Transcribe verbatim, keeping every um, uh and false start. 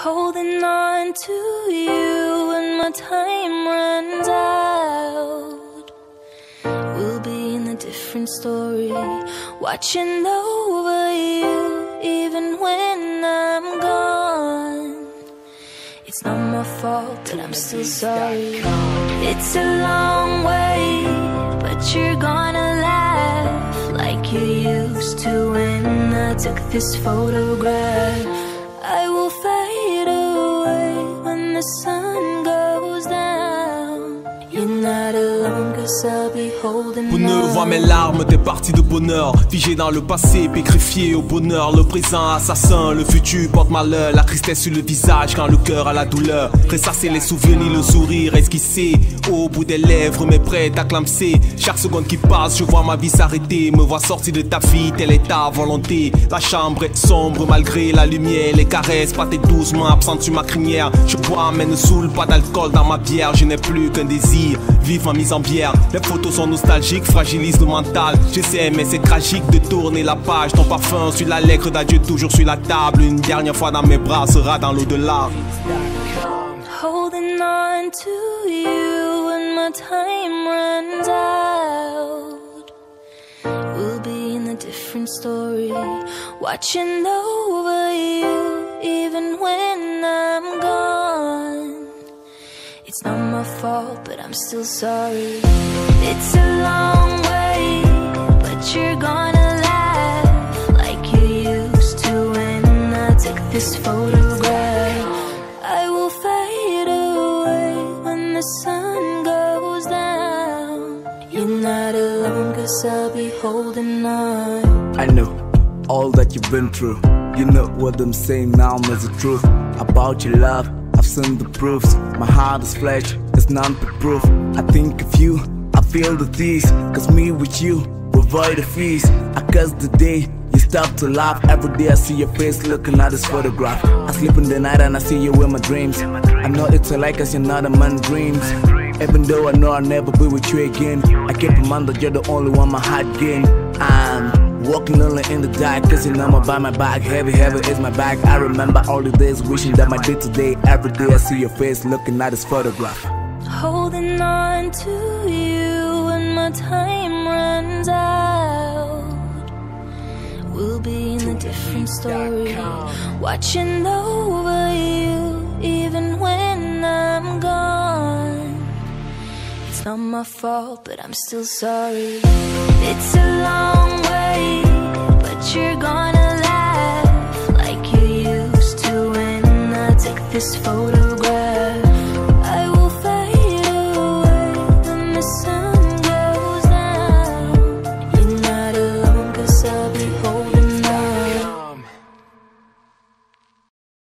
Holding on to you when my time runs out. We'll be in a different story, watching over you even when I'm gone. It's not my fault, but I'm still sorry. It's a long way, but you're gonna laugh like you used to when I took this photograph. I will fade away when the sun goes down. You're not alone, cause I'll be holding on. Vous ne voyez mes larmes, des parties de bonheur figées dans le passé, pétrifiées au bonheur. Le présent assassin, le futur porte malheur. La tristesse sur le visage quand le cœur a la douleur. Ressasser les souvenirs, le sourire esquissé au bout des lèvres, mais prêt à clamser. Chaque seconde qui passe, je vois ma vie s'arrêter. Me vois sortir de ta vie, telle est ta volonté. La chambre est sombre malgré la lumière. Les caresses partent doucement, absentes sur ma crinière. Je bois mais ne saoule pas d'alcool dans ma bière. Je n'ai plus qu'un désir, vivre ma mise en bière. Les photos sont nostalgiques, fragilisent le mental. J'essaie mais c'est tragique de tourner la page. Ton parfum sur la lettre d'adieu toujours sur la table. Une dernière fois dans mes bras sera dans l'au-delà. Holding on to you when my time runs out. We'll be in a different story, watching over you even when I'm gone. It's not my fault, but I'm still sorry. It's a long way, but you're gonna laugh like you used to when I took this photograph. I will fade away when the sun goes down. You're not alone, cause I'll be holding on. I know all that you've been through. You know what I'm saying now is the truth. About your love, I've seen the proofs. My heart is flesh, there's none but proof. I think of you, I feel the tease. Cause me with you, we'll avoid the feast. I curse the day you stop to laugh. Every day I see your face looking at this photograph. I sleep in the night and I see you in my dreams. I know it's a lie cause you're not a man dreams. Even though I know I'll never be with you again, I keep in mind that you're the only one my heart gain. I'm walking lonely in the dark cause you know I'm by my back. Heavy, heavy is my bag. I remember all the days wishing that my day today. Every day I see your face looking at this photograph. Holding on to you when my time runs out. We'll be in a different story, watching over you even when I'm gone. It's not my fault, but I'm still sorry. It's a long way, but you're gonna laugh like you used to when I took this photograph.